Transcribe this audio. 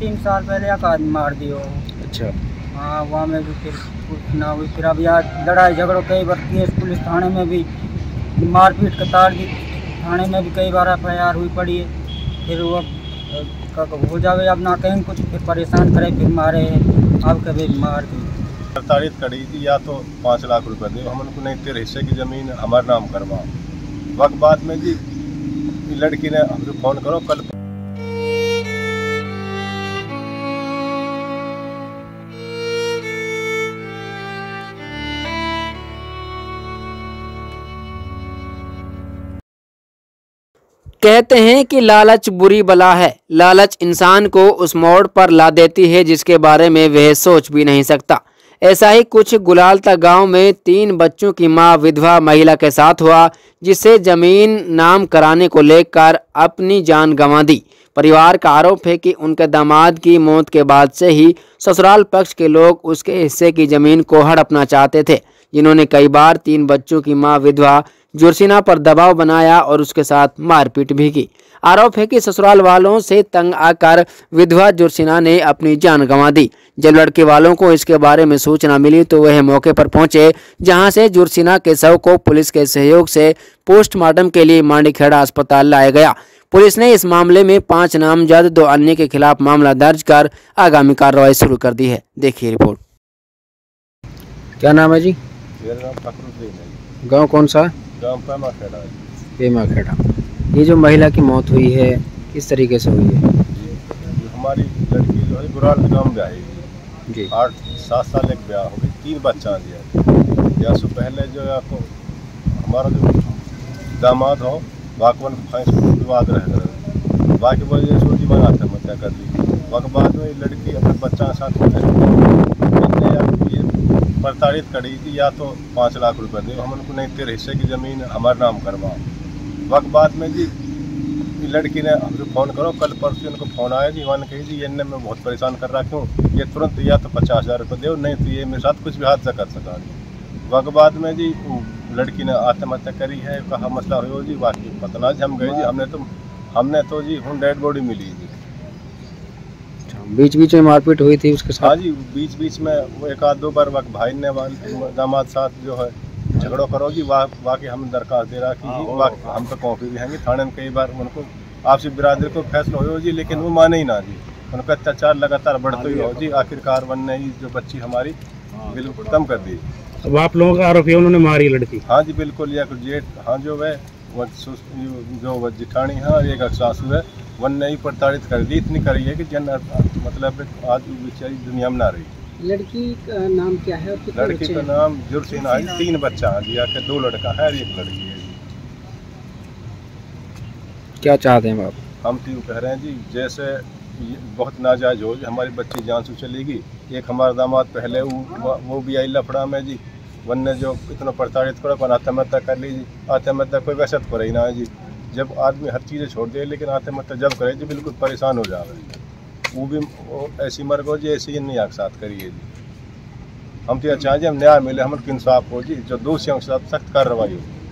3 साल पहले एक आदमी मार दियो। अच्छा। हाँ, वहाँ में भी फिर कुछ ना हुई। फिर अब यार लड़ाई झगड़ों कई बार केस पुलिस थाने में भी मारपीट का तार दी, थाने में भी कई बार FIR हुई पड़ी है। फिर वो हो जावे अब ना कहीं कुछ, फिर परेशान करे, फिर मारे, अब कभी मार दी। प्रताड़ित करी थी, या तो 5 लाख रुपए दे, हम उनको नहीं तेरे हिस्से की ज़मीन हमारे नाम करवाओ। वक्त बाद में जी लड़की ने हमसे फ़ोन करो कल। कहते हैं कि लालच बुरी बला है। लालच इंसान को उस मोड़ पर ला देती है जिसके बारे में वह सोच भी नहीं सकता। ऐसा ही कुछ गुलालता गांव में 3 बच्चों की मां विधवा महिला के साथ हुआ, जिसे जमीन नाम कराने को लेकर अपनी जान गंवा दी। परिवार का आरोप है कि उनके दामाद की मौत के बाद से ही ससुराल पक्ष के लोग उसके हिस्से की जमीन को हड़पना चाहते थे, जिन्होंने कई बार 3 बच्चों की मां विधवा जुर्सिना पर दबाव बनाया और उसके साथ मारपीट भी की। आरोप है कि ससुराल वालों से तंग आकर विधवा जुर्सिना ने अपनी जान गंवा दी। जब लड़के वालों को इसके बारे में सूचना मिली तो वह मौके पर पहुंचे, जहां से जुर्सिना के शव को पुलिस के सहयोग से पोस्टमार्टम के लिए मांडीखेड़ा अस्पताल लाया गया। पुलिस ने इस मामले में 5 नामजद 2 अन्य के खिलाफ मामला दर्ज कर आगामी कार्रवाई शुरू कर दी है। देखिए रिपोर्ट। क्या नाम है जी? मेरा नाम फखरुद्दीन है। गाँव कौन सा? गाँव पेमाखेड़ा है। पेमाखेड़ा। ये जो महिला की मौत हुई है किस तरीके से हुई है? हमारी लड़की जो है गुराल गाँव में आई जी। 8-7 साल एक ब्याह हो गई, 3 बच्चा दिया। या सो पहले जो है आपको हमारा जो दामाद हो बागवन विवाद रह बाकी वो ये छोटी बनाते हैं क्या कर ली। वक्त बाद में लड़की अपने बच्चा के साथ ये प्रताड़ित करी थी, या तो 5 लाख रुपए दे, हम उनको नहीं तेरे हिस्से की ज़मीन हमारे नाम करवाओ। वक्त बाद में जी लड़की ने हमसे फ़ोन करो कल परसों उनको फ़ोन आया जी, वन कही जी ये मैं बहुत परेशान कर रहा क्यों, ये तुरंत या तो 50,000 रुपये दो, नहीं तो ये मेरे साथ कुछ भी हादसा कर सका। वक्त बाद में जी लड़की ने आत्महत्या करी है, कहा मसला हो जी, बाकी पता ना जी हम गए जी, हमने तो जी हूँ डेड बॉडी मिली जी। बीच बीच में मारपीट हुई थी उसके साथ? हाँ जी, बीच बीच में वो 1-2 बार वक्त भाई ने दामाद साथ जो है झगड़ो करो जी, वाकई हम दरखास्त दे रहा कि हम तो कॉपी भी हैं थाने में, कई बार उनको आपसी बिरादरी को फैसला हो जी, लेकिन वो माने ही ना जी, उनका अत्याचार लगातार बढ़ते ही हो जी। आखिरकार वन ने जो बच्ची हमारी बिल्कुल खत्म कर दी। अब आप लोगों का आरोप है उन्होंने मारी लड़की? हाँ जी बिल्कुल, या जेठ हाँ जो है जो जिठानी है और एक सासू है, वन ने ही प्रताड़ित कर दी, इतनी करी है कि जन मतलब आज बेचारी दुनिया में ना रही। लड़की का नाम क्या है? लड़की का नाम जुर्सिना है। 3 बच्चा है जी, आके 2 लड़का है और 1 लड़की है। क्या चाहते हैं आप? हम तो कह रहे हैं जी, जैसे बहुत नाजायज हो, हमारी बच्ची जान से चलेगी। एक हमारा दामाद पहले वो भी आई लफड़ा में जी, वन ने जो इतना प्रताड़ित करो पर आत्महत्या कर ली जी। आत्महत्या कोई वैसे तो करे ही ना है जी, जब आदमी हर चीज़ें छोड़ दे, लेकिन आत्महत्या जब करे जी बिल्कुल परेशान हो जाए, वो भी ऐसी मर गो जी, ऐसी नहीं आग साथ करिए जी। हम तो यह चाहें हम न्याय मिले, हम इंसाफ हो जी, जो दोषियों के साथ सख्त कार्रवाई हो।